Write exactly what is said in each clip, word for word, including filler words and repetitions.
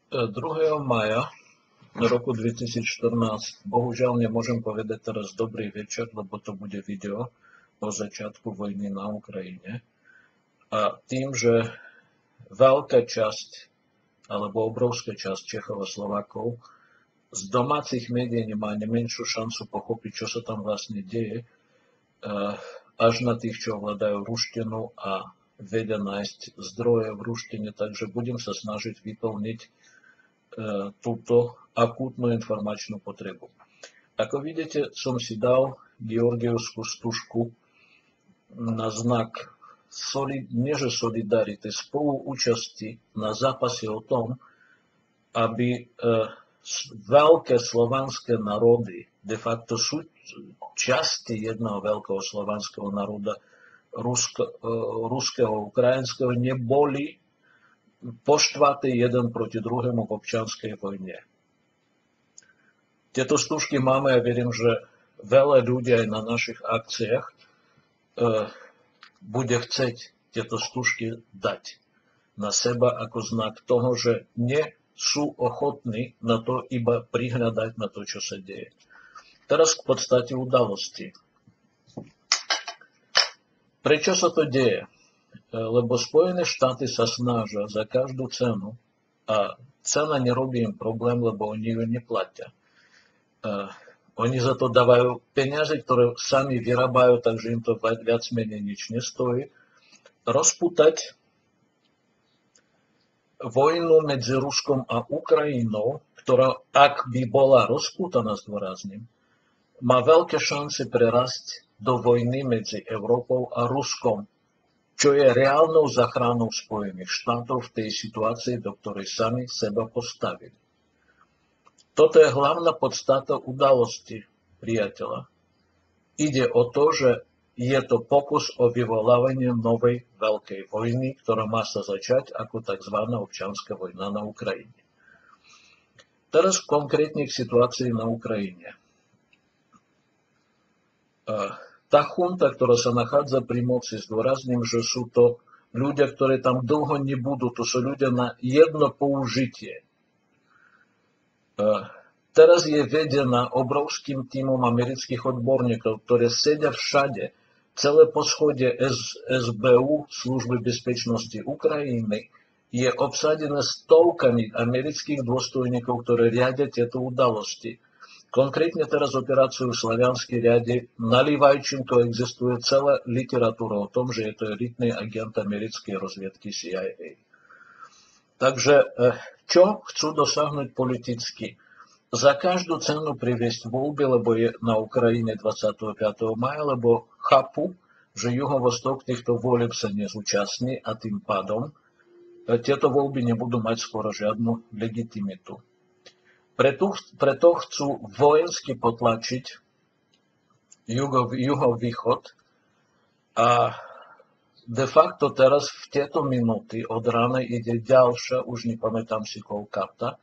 druhého mája roku dvetisícštrnásť, bohužiaľ nemôžem povedať teraz dobrý večer, lebo to bude video o začiatku vojny na Ukrajine. A tým, že veľká časť, alebo obrovská časť Čechov a Slovákov z domácich médií nemá nemenšiu šancu pochopiť, čo sa tam vlastne deje, až na tých, čo ovládajú ruštinu a vedia nájsť zdroje v ruštine, takže budem sa snažiť vyplniť túto akútnu informačnú potrebu. Ako vidíte, som si dal georgievskú stužku na znak solid, nie že solidarity, spoluúčasti na zápase o tom, aby veľké slovanské národy, de facto sú časti jedného veľkého slovanského národa, rusko, ruského, ukrajinského, neboli poštvatí jeden proti druhému v občianskej vojne. Tieto stužky máme a verím, že veľa ľudí aj na našich akciách e, bude chcieť tieto stužky dať na seba ako znak toho, že nie sú ochotní na to iba prihľadať na to, čo sa deje. Teraz k podstate udalosti. Prečo sa to deje? Lebo Spojené štáty sa snažia za každú cenu, a cena nerobí im problém, lebo oni ju neplatia. Uh, oni za to dávajú peniaze, ktoré sami vyrábajú, takže im to viac menej nič nestojí. Rozputať vojnu medzi Ruskom a Ukrajinou, ktorá, ak by bola rozputaná, zdôrazním, má veľké šance prerásť do vojny medzi Európou a Ruskom, čo je reálnou záchranou Spojených štátov v tej situácii, do ktorej sami seba postavili. Toto je hlavná podstata udalosti, priateľa. Ide o to, že je to pokus o vyvolávanie novej veľkej vojny, ktorá má sa začať ako tzv. Občianska vojna na Ukrajine. Teraz konkrétne k situácii na Ukrajine. Tá chunta, ktorá sa nachádza pri moci, zdôrazním, že sú to ľudia, ktorí tam dlho nebudú, to sú ľudia na jedno použitie. Teraz je vedená obrovským tímom amerických odborníkov, ktorí sedia všade. Celé poschodie es bé ú, Služby bezpečnosti Ukrajiny, je obsadené stovkami amerických dôstojníkov, ktorí riadia tieto udalosti. Konkrétne teraz operáciu Slaviansky riadi Nalivajčenko, existuje celá literatúra o tom, že je to elitný agent americkej rozviedky C I A. Takže čo chcú dosiahnuť politicky? Za každú cenu priviesť voľby, lebo je na Ukrajine dvadsiateho piateho mája, lebo chápu, že juhovostok týchto volieb sa nezúčastní a tým pádom tieto voľby nebudú mať skoro žiadnu legitimitu. Preto, preto chcú vojensky potlačiť juho, juhovýchod a de facto teraz v tieto minúty od rána ide ďalšia, už nepamätám si koľkátá,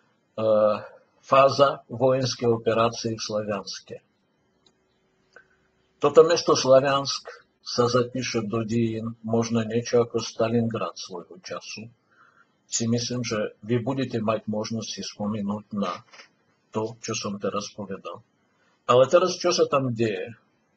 fáza vojenskej operácie v Slavianske. Toto mesto Slaviansk sa zapíše do dejín možno niečo ako Stalingrad svojho času. Si myslím, že vy budete mať možnosť si spomenúť na to, čo som teraz povedal. Ale teraz, čo sa tam deje?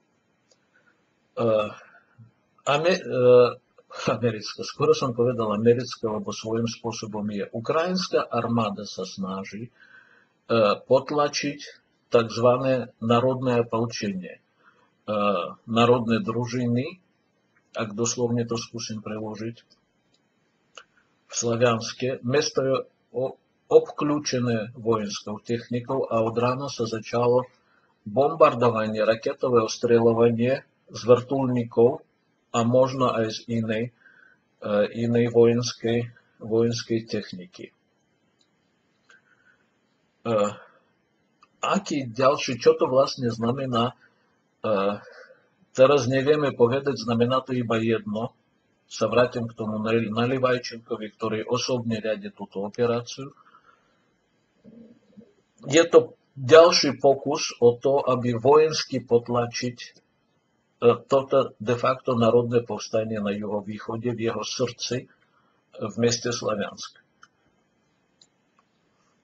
Uh, Amer- uh, americká, skoro som povedal americká, lebo svojím spôsobom je. Ukrajinská armáda sa snaží uh, potlačiť tzv. Národné opalčenie. Uh, národné družiny, ak doslovne to skúsim preložiť, v Slavianske. Mesto je obklúčené vojenskou technikou a od rána sa začalo bombardovanie, raketové ostreľovanie z vrtuľníkov a možno aj z inej, inej vojenskej, vojenskej techniky. Aký ďalší, čo to vlastne znamená? Teraz nevieme povedať, znamená to iba jedno. Sa vrátim k tomu Nalivajčenkovi, ktorý osobne riadi túto operáciu. Je to ďalší pokus o to, aby vojensky potlačiť toto de facto národné povstanie na juhovýchode, v jeho srdci, v meste Slaviansk.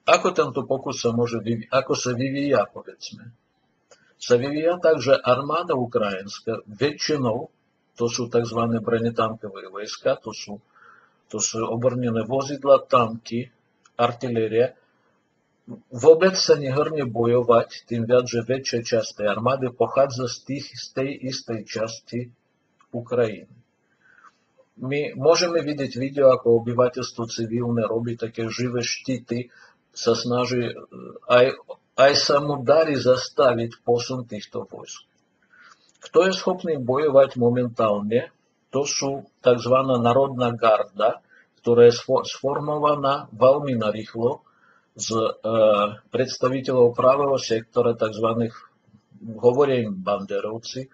ako tento pokus sa môže vyvíjať, ako sa vyvíja, povedzme. Sa vyvíja tak, že armáda ukrajinská väčšinou, to sú tzv. Bronetankové vojska, to sú, to sú obrnené vozidla, tanky, artiléria, vôbec sa nehrne bojovať, tým viac, že väčšia časť tej armády pochádza z, tých, z tej istej časti Ukrajiny. My môžeme vidieť video, ako obyvateľstvo civilné robí také živé štíty, sa snaží, aj, aj sa mu darí zastaviť posun týchto vojsk. Kto je schopný bojovať momentálne, to sú tzv. Národná garda, ktorá je sformovaná veľmi narýchlo z e, predstaviteľov pravého sektora, tzv. Hovoria im banderovci,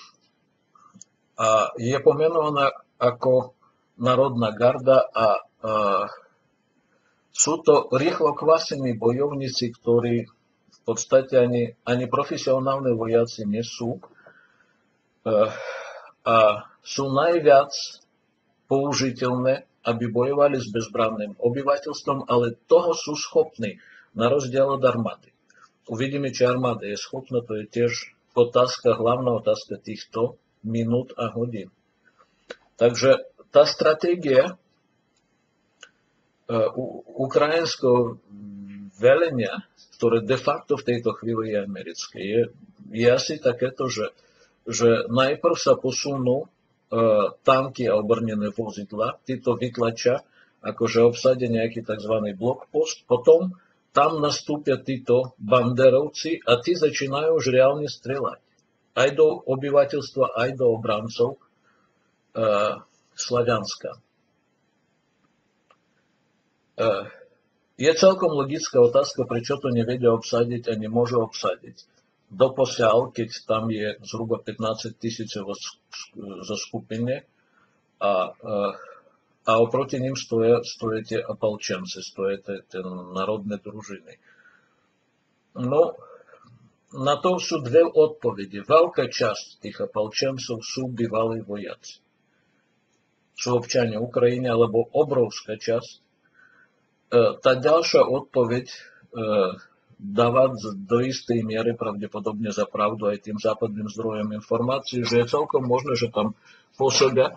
a je pomenovaná ako Národná garda a, a sú to rýchlo kvasení bojovníci, ktorí v podstate ani, ani profesionálne vojaci nie sú a, a sú najviac použiteľné, aby bojovali s bezbranným obyvateľstvom, ale toho sú schopní, na rozdiel od armády. Uvidíme, či armáda je schopná, to je tiež otázka, hlavná otázka týchto minút a hodín. Takže tá stratégia ukrajinského velenia, ktoré de facto v tejto chvíli je americké, je, je asi takéto, že, že najprv sa posunú uh, tanky a obrnené vozidla, títo vytlačia, akože obsadia nejaký tzv. Blokpost, potom tam nastúpia títo banderovci a tí začínajú už reálne strieľať. Aj do obyvateľstva, aj do obrancov uh, Slavianska. Uh, je celkom logická otázka, prečo to nevedia obsadiť a nemôžu obsadiť. Doposiaľ, keď tam je zhruba pätnásť tisíc zo skupine a, uh, a oproti ním stoja, stoja tie opalčenci, stoja tie, tie národné družiny. No, na to sú dve odpovede. Veľká časť tých opalčencov sú bývalí vojaci. Sú občania Ukrajiny, alebo obrovská časť. Tá ďalšia odpoveď dáva do istej miery pravdepodobne za pravdu aj tým západným zdrojom informácií, že je celkom možné, že tam pôsobia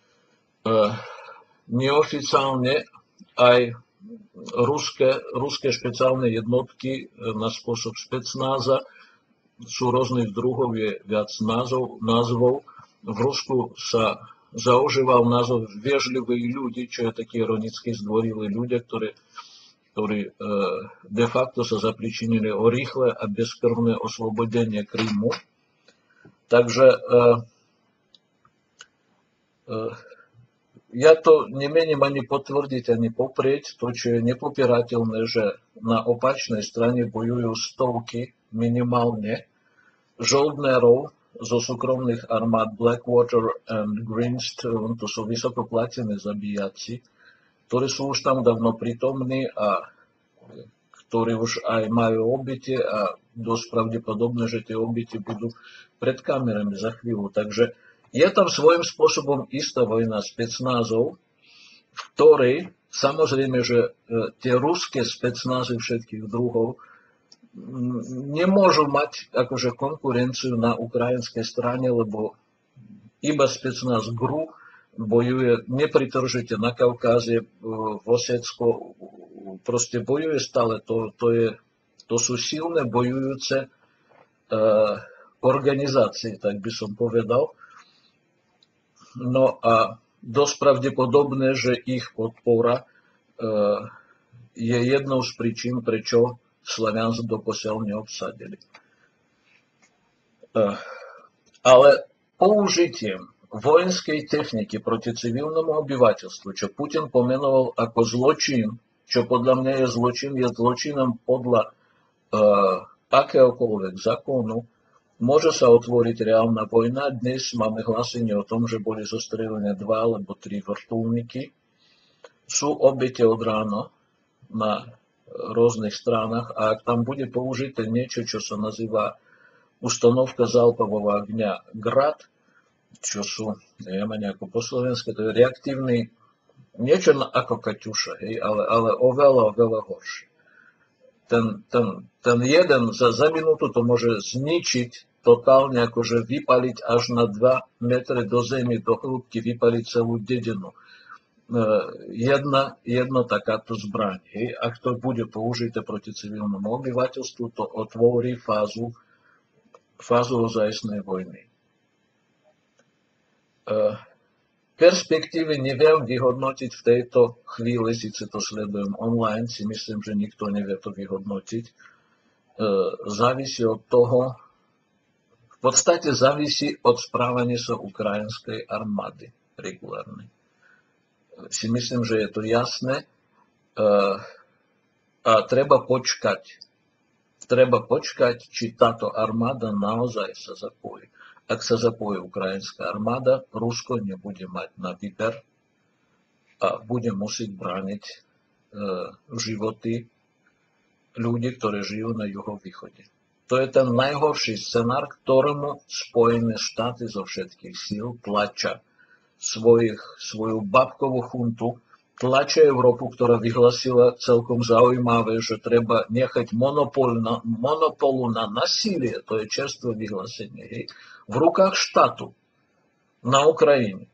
neoficiálne aj ruské, ruské špeciálne jednotky na spôsob specnáza. Sú rôznych druhov, je viac názov, názvov. V Rusku sa zaužíval názov viežliví ľudí, čo je taký ironický zdvorilí ľudia, ktorí, ktorí e, de facto sa zapričinili o rýchle a bezkrvné oslobodenie Krymu. Takže e, e, ja to nemienim ani potvrdiť, ani poprieť. To, čo je nepopierateľné, že na opačnej strane bojujú stovky minimálne žoldnerov zo súkromných armád Blackwater and Greenstone, to sú vysoko platení zabíjaci, ktorí sú už tam dávno prítomní a ktorí už aj majú obete a dosť pravdepodobné, že tie obete budú pred kamerami za chvíľu. Takže je tam svojím spôsobom istá vojna specnázov, v ktorej samozrejme, že tie ruské specnázy všetkých druhov nemôžu mať akože konkurenciu na ukrajinskej strane, lebo iba specnáz gé er u bojuje nepritržite na Kaukáze, v Osecku, proste bojuje stále. To, to, je, to sú silné bojujúce uh, organizácie, tak by som povedal. No a dosť pravdepodobné, že ich podpora uh, je jednou z príčin, prečo Slaviansk doposiaľ neobsadili. Ale použitím vojenskej techniky proti civilnému obyvateľstvu, čo Putin pomenoval ako zločin, čo podľa mňa je zločin, je zločinom podľa uh, akéhokoľvek zákonu, môže sa otvoriť reálna vojna. Dnes máme hlásenie o tom, že boli zostrelené dva alebo tri vrtuľníky. Sú obete od rána na rôznych stranách a ak tam bude použité niečo, čo sa nazýva ustanovka залпового огня Grad, čo sú, neviem ani ako po slovensku, to je reaktívny, niečo ako Kaťuša, hej, ale, ale oveľa, oveľa horšie. ten, ten, ten jeden za, za minútu to môže zničiť, totálne akože vypaliť až na dva metre do zemi, do hĺbky, vypaliť celú dedinu. Jedna, jedna takáto zbraň. Hej. Ak to bude použité proti civilnému obyvateľstvu, to otvorí fázu, fázu ozajstnej vojny. Perspektívy neviem vyhodnotiť v tejto chvíli, síce to sledujem online, si myslím, že nikto nevie to vyhodnotiť. Závisí od toho, v podstate závisí od správania sa ukrajinskej armády regulárnej. Si myslím, že je to jasné a treba počkať. Treba počkať, či táto armáda naozaj sa zapojí. Ak sa zapojí ukrajinská armáda, Rusko nebude mať na výber a bude musieť brániť životy ľudí, ktorí žijú na juhovýchode. To je ten najhorší scenár, ktorému Spojené štáty zo všetkých síl tlačia svojich, svoju babkovú chuntu, tlačia Európu, ktorá vyhlasila celkom zaujímavé, že treba nechať monopol na, monopolu na nasílie, to je čerstvé vyhlásenie, hej, v rukách štátu na Ukrajine.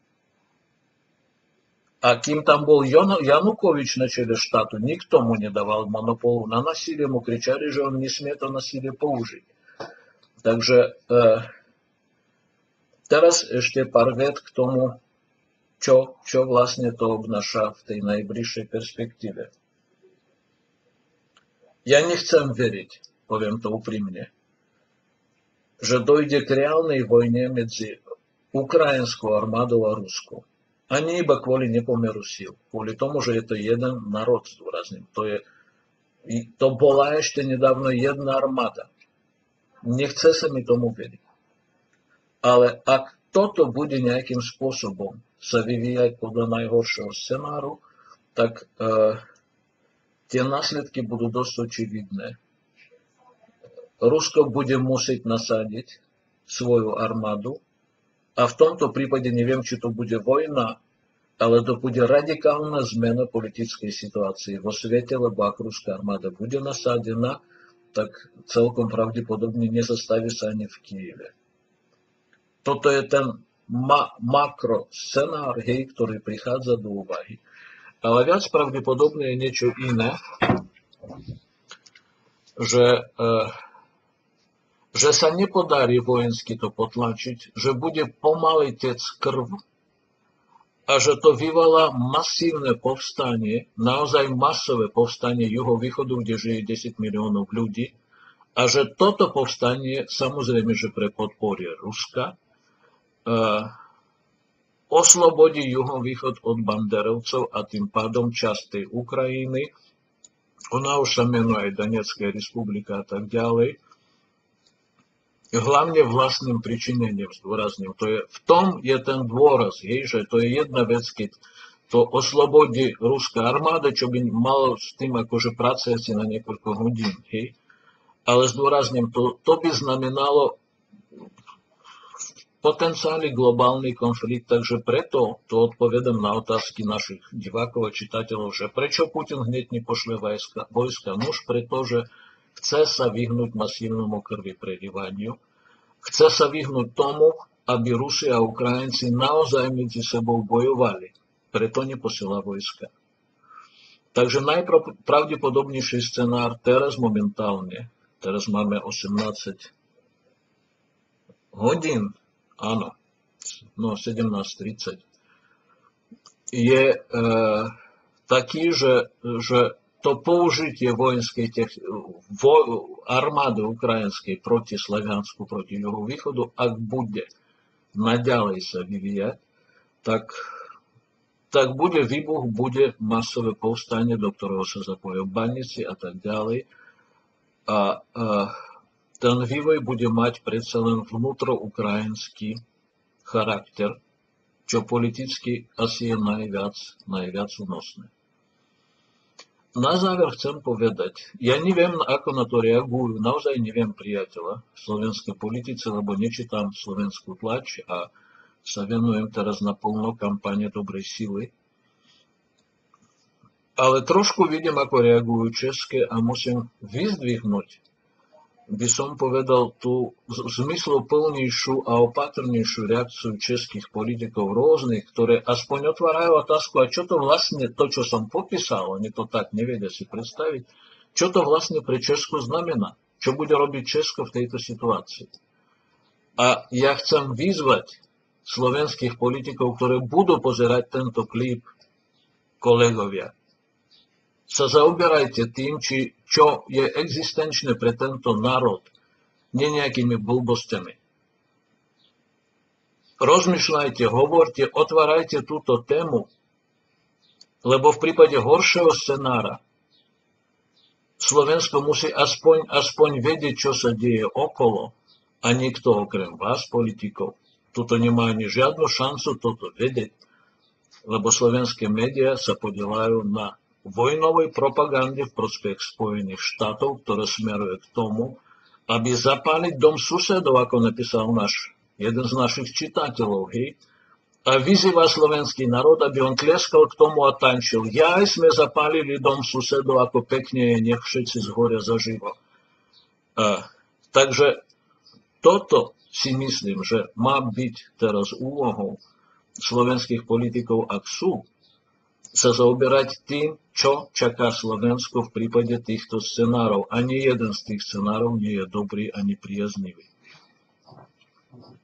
A kým tam bol Janukovič na čele štátu, nikto mu nedával monopolu na nasílie, mu kričali, že on nesmie to nasílie použiť. Takže e, teraz ešte pár viet k tomu, čo, čo vlastne to obnáša v tej najbližšej perspektíve. Ja nechcem veriť, poviem to úprimne, že dojde k reálnej vojne medzi ukrajinskou armádou a Ruskou. Ani iba kvôli nepomeru síl. Kvôli tomu, že je to jeden národ, zdôrazním. To, je, to bola ešte nedávno jedna armáda. Nechce sa mi tomu veriť. Ale ak toto bude nejakým spôsobom sa vyvíjať podľa najhoršieho scenáru, tak e, tie následky budú dosť očividné. Rusko bude musieť nasadiť svoju armádu a v tomto prípade neviem, či to bude vojna, ale to bude radikálna zmena politickej situácie vo svete, lebo ak ruská armáda bude nasadená, tak celkom pravdepodobne nezastaví sa ani v Kyjeve. Toto je ten ma- makro scenár, hej, ktorý prichádza do úvahy. Ale viac pravdepodobne je niečo iné, že, e, že sa nepodarí vojensky to potlačiť, že bude pomaly tec krv a že to vyvolá masívne povstanie, naozaj masové povstanie juhovýchodu, kde žije desať miliónov ľudí, a že toto povstanie, samozrejme, že pre podporie Ruska, Uh, oslobodí juhovýchod od banderovcov a tým pádom časť tej Ukrajiny, ona už sa menuje aj Donetská republika a tak ďalej, hlavne vlastným pričinením, zdôrazním. To je, v tom je ten dôraz, hej, že to je jedna vec, keď to oslobodí ruská armáda, čo by malo s tým akože pracovať si na niekoľko hodín, hej. Ale zdôrazním, to, to by znamenalo potenciálny globálny konflikt, takže preto to odpovedám na otázky našich divákov a čitateľov, že prečo Putin hneď nepošle vojska, vojska? Nuž pretože chce sa vyhnúť masívnemu krvi prelívaniu, chce sa vyhnúť tomu, aby Rusi a Ukrajinci naozaj medzi sebou bojovali. Preto neposiela vojska. Takže najpravdepodobnejší scenár teraz momentálne, teraz máme osemnásť hodín, áno, no sedemnásť tridsať, je e, taký, že, že to použitie vojenskej tech, vo, armády ukrajinskej proti Slaviansku, proti juhovýchodu, ak bude naďalej sa vyvíjať, tak, tak bude výbuch, bude masové povstanie, do ktorého sa zapoja baníci a tak ďalej. A, a ten vývoj bude mať predsa len vnútroukrajinský charakter, čo politicky asi je najviac, najviac únosné. Na záver chcem povedať, ja neviem, ako na to reagujú, naozaj neviem priateľa v slovenskej politice, lebo nečítam slovenskú tlač a sa venujem teraz naplno kampane dobrej sily. Ale trošku vidím, ako reagujú české a musím vyzdvihnúť, by som povedal, tú zmysloplnejšiu a opatrnejšiu reakciu českých politikov rôznych, ktoré aspoň otvárajú otázku, a čo to vlastne, to, čo som popísal, oni to tak nevedia si predstaviť, čo to vlastne pre Česko znamená, čo bude robiť Česko v tejto situácii. A ja chcem vyzvať slovenských politikov, ktoré budú pozerať tento klip, kolegovia, sa zaoberajte tým, či, čo je existenčné pre tento národ, nie nejakými blbostiami. Rozmýšľajte, hovorte, otvárajte túto tému, lebo v prípade horšieho scenára Slovensko musí aspoň, aspoň vedieť, čo sa deje okolo, a nikto okrem vás, politikov, tuto nemá ani žiadnu šancu toto vedieť, lebo slovenské médiá sa podieľajú na vojnovej propagande v prospech Spojených štátov, ktoré smeruje k tomu, aby zapáliť dom susedov, ako napísal náš, jeden z našich čitateľov, hej, a vyzýva slovenský národ, aby on tlieskal k tomu a tančil. Ja sme zapálili dom susedov, ako pekne je, nech všetci zhoria zaživo. A, takže toto si myslím, že má byť teraz úlohou slovenských politikov, ak sú, sa zaoberať tým, čo čaká Slovensko v prípade týchto scenárov. Ani jeden z tých scenárov nie je dobrý ani priaznivý.